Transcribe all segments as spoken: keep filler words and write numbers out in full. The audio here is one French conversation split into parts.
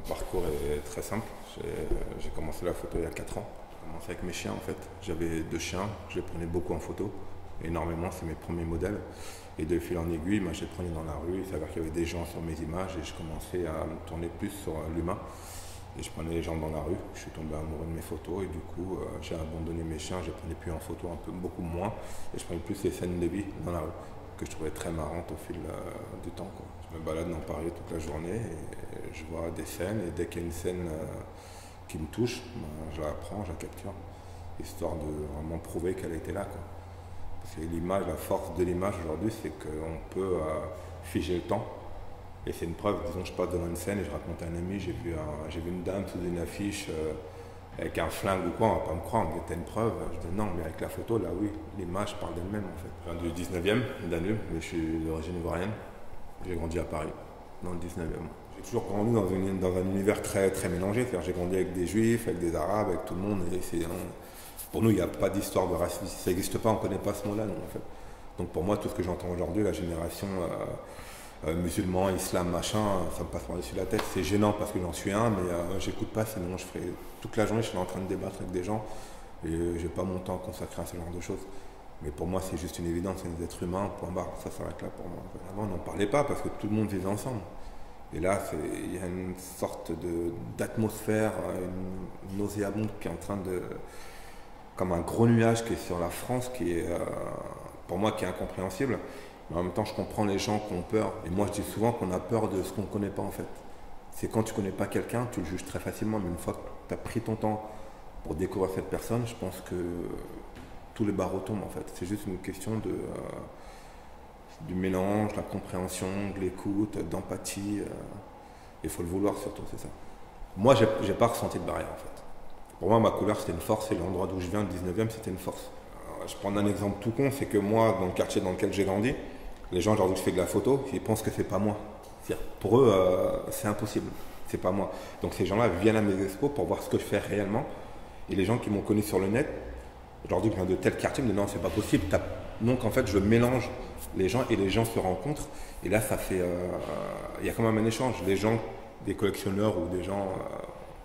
parcours est très simple. J'ai commencé la photo il y a quatre ans. J'ai commencé avec mes chiens en fait. J'avais deux chiens, je les prenais beaucoup en photo, énormément, c'est mes premiers modèles. Et de fil en aiguille, moi, je les prenais dans la rue, il s'avère qu'il y avait des gens sur mes images et je commençais à me tourner plus sur l'humain. Et je prenais les gens dans la rue, je suis tombé amoureux de mes photos et du coup euh, j'ai abandonné mes chiens, je les prenais plus en photo, un peu beaucoup moins. Et je prenais plus les scènes de vie dans la rue, que je trouvais très marrantes au fil euh, du temps, quoi. Je me balade dans Paris toute la journée et je vois des scènes et dès qu'il y a une scène euh, qui me touche, ben, je la prends, je la capture, histoire de vraiment prouver qu'elle était là, quoi. Parce que l'image, la force de l'image aujourd'hui, c'est qu'on peut euh, figer le temps. Et c'est une preuve, disons je passe devant une scène et je raconte à un ami, j'ai vu, un, j'ai vu une dame sous une affiche euh, avec un flingue ou quoi, on va pas me croire, mais c'était une preuve. Je dis non, mais avec la photo, là oui, l'image parle d'elle-même en fait. Je viens du dix-neuvième, Danube, mais je suis d'origine ivoirienne. J'ai grandi à Paris, dans le dix-neuvième. J'ai toujours grandi dans, une, dans un univers très, très mélangé, c'est-à-dire j'ai grandi avec des juifs, avec des arabes, avec tout le monde. Et c'est, on, pour nous, il n'y a pas d'histoire de racisme, ça n'existe pas, on ne connaît pas ce mot-là, non, en fait. Donc pour moi, tout ce que j'entends aujourd'hui, la génération... Euh, Euh, musulmans, islam, machin, ça me passe par-dessus la tête. C'est gênant parce que j'en suis un, mais euh, j'écoute pas, sinon je ferai toute la journée, je suis en train de débattre avec des gens et euh, j'ai pas mon temps consacré à ce genre de choses. Mais pour moi, c'est juste une évidence, c'est des êtres humains, point barre, ça s'arrête là pour moi. Avant, on n'en parlait pas parce que tout le monde vivait ensemble. Et là, il y a une sorte de, d'atmosphère, une nauséabonde qui est en train de... comme un gros nuage qui est sur la France, qui est, euh, pour moi, qui est incompréhensible. Mais en même temps, je comprends les gens qui ont peur. Et moi, je dis souvent qu'on a peur de ce qu'on ne connaît pas en fait. C'est quand tu ne connais pas quelqu'un, tu le juges très facilement. Mais une fois que tu as pris ton temps pour découvrir cette personne, je pense que tous les barreaux tombent en fait. C'est juste une question de, euh, du mélange, de la compréhension, de l'écoute, d'empathie. Euh, il faut le vouloir surtout, c'est ça. Moi, je n'ai pas ressenti de barrière en fait. Pour moi, ma couleur, c'était une force. Et l'endroit d'où je viens, le dix-neuvième, c'était une force. Alors, je prends un exemple tout con, c'est que moi, dans le quartier dans lequel j'ai grandi, les gens, aujourd'hui, je fais de la photo, ils pensent que c'est pas moi. C'est-à-dire, pour eux, euh, c'est impossible. C'est pas moi. Donc ces gens-là viennent à mes expos pour voir ce que je fais réellement. Et les gens qui m'ont connu sur le net, aujourd'hui, je viens de tel quartier, me disent non, c'est pas possible. Donc en fait, je mélange les gens et les gens se rencontrent. Et là, ça fait. Euh, il y a quand même un échange. Les gens, des collectionneurs ou des gens euh,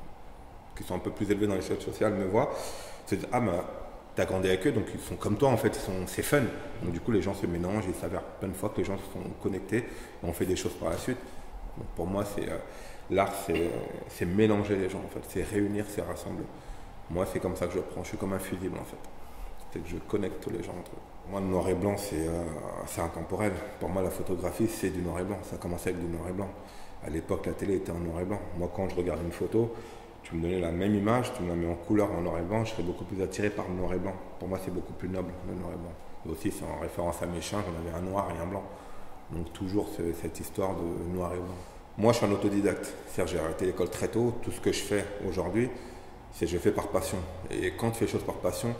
qui sont un peu plus élevés dans les réseaux sociaux me voient, se disent ah, mais. Tu as grandi avec eux, donc ils sont comme toi en fait, c'est fun. Donc du coup les gens se mélangent et il s'avère plein de fois que les gens se sont connectés et on fait des choses par la suite. Donc pour moi c'est euh, l'art c'est mélanger les gens en fait, c'est réunir, c'est rassembler. Moi c'est comme ça que je prends, je suis comme un fusible en fait. C'est que je connecte tous les gens entre eux. Moi le noir et blanc c'est euh, intemporel. Pour moi la photographie c'est du noir et blanc, ça a commencé avec du noir et blanc. À l'époque la télé était en noir et blanc. Moi quand je regarde une photo, tu me donnais la même image, tu me la mets en couleur en noir et blanc, je serais beaucoup plus attiré par le noir et blanc. Pour moi, c'est beaucoup plus noble, le noir et blanc. Et aussi, c'est en référence à mes chiens, j'en avais un noir et un blanc. Donc toujours cette histoire de noir et blanc. Moi, je suis un autodidacte. C'est-à-dire, j'ai arrêté l'école très tôt. Tout ce que je fais aujourd'hui, c'est que je fais par passion. Et quand tu fais les choses par passion,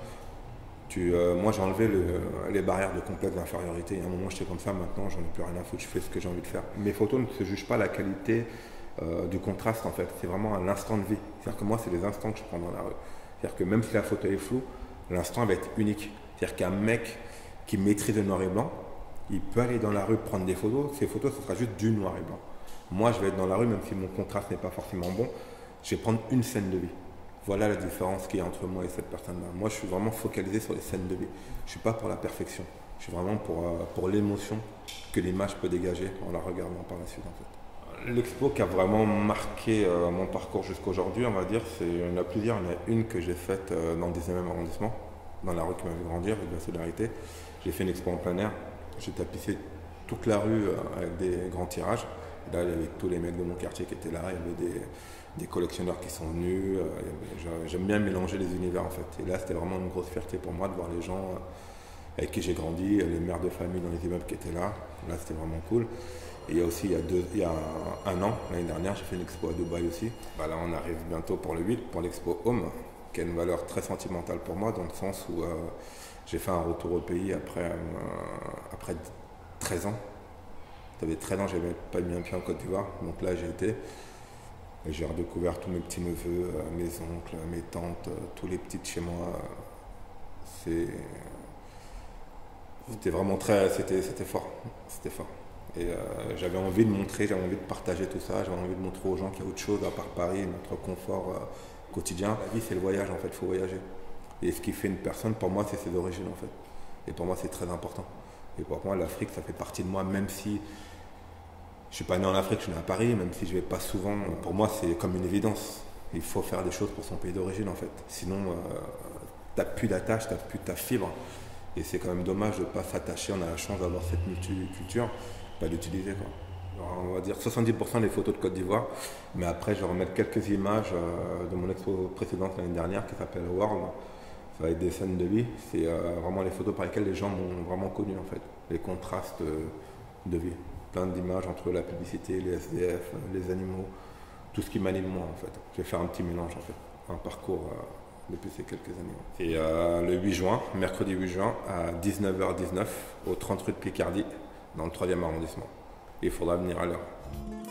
tu, euh, moi, j'ai enlevé le, les barrières de complexe d'infériorité. À un moment, j'étais comme ça, maintenant, j'en ai plus rien à foutre, je fais ce que j'ai envie de faire. Mes photos ne se jugent pas la qualité Euh, du contraste en fait, c'est vraiment un instant de vie. C'est-à-dire que moi c'est les instants que je prends dans la rue. C'est-à-dire que même si la photo est floue, l'instant va être unique. C'est-à-dire qu'un mec qui maîtrise le noir et blanc, il peut aller dans la rue prendre des photos, ces photos ce sera juste du noir et blanc. Moi je vais être dans la rue, même si mon contraste n'est pas forcément bon, je vais prendre une scène de vie. Voilà la différence qu'il y a entre moi et cette personne-là. Moi je suis vraiment focalisé sur les scènes de vie. Je ne suis pas pour la perfection, je suis vraiment pour, euh, pour l'émotion que l'image peut dégager en la regardant par la suite en fait. L'expo qui a vraiment marqué euh, mon parcours jusqu'à aujourd'hui, on va dire, c'est, il y en a plusieurs. Il y en a une que j'ai faite euh, dans le dix-neuvième arrondissement, dans la rue qui m'a vu grandir, avec de la solidarité. J'ai fait une expo en plein air. J'ai tapissé toute la rue euh, avec des grands tirages. Et là, il y avait tous les mecs de mon quartier qui étaient là. Il y avait des, des collectionneurs qui sont venus. Euh, J'aime bien mélanger les univers en fait. Et là, c'était vraiment une grosse fierté pour moi de voir les gens euh, avec qui j'ai grandi, les mères de famille dans les immeubles qui étaient là. Là, c'était vraiment cool. Et il y a aussi, il y a, deux, il y a un, un an, l'année dernière, j'ai fait une expo à Dubaï aussi. Bah là, on arrive bientôt pour le huit, pour l'expo Home, qui a une valeur très sentimentale pour moi, dans le sens où euh, j'ai fait un retour au pays après, euh, après treize ans. J'avais treize ans, je n'avais pas mis un pied en Côte d'Ivoire, donc là j'ai été. Et j'ai redécouvert tous mes petits-neveux, euh, mes oncles, mes tantes, euh, tous les petits de chez moi. C'est... C'était vraiment très... C'était fort, c'était fort. Et euh, j'avais envie de montrer, j'avais envie de partager tout ça, j'avais envie de montrer aux gens qu'il y a autre chose à part Paris, notre confort euh, quotidien. La vie, c'est le voyage, en fait, il faut voyager. Et ce qui fait une personne, pour moi, c'est ses origines, en fait. Et pour moi, c'est très important. Et pour moi, l'Afrique, ça fait partie de moi, même si je ne suis pas né en Afrique, je suis né à Paris, même si je ne vais pas souvent. Pour moi, c'est comme une évidence. Il faut faire des choses pour son pays d'origine, en fait. Sinon, euh, tu n'as plus d'attache, tu n'as plus ta fibre. Et c'est quand même dommage de ne pas s'attacher. On a la chance d'avoir cette multiculture, pas l'utiliser, quoi. Alors, on va dire soixante-dix pour cent des photos de Côte d'Ivoire, mais après, je vais remettre quelques images euh, de mon expo précédente l'année dernière qui s'appelle World. Ça va être des scènes de vie. C'est euh, vraiment les photos par lesquelles les gens m'ont vraiment connu, en fait. Les contrastes euh, de vie. Plein d'images entre la publicité, les S D F, les animaux, tout ce qui m'anime moi, en fait. Je vais faire un petit mélange, en fait. Un parcours euh, depuis ces quelques années. Et euh, le huit juin, mercredi huit juin, à dix-neuf heures dix-neuf, au trente rue de Picardie, dans le troisième arrondissement. Il faudra venir à l'heure.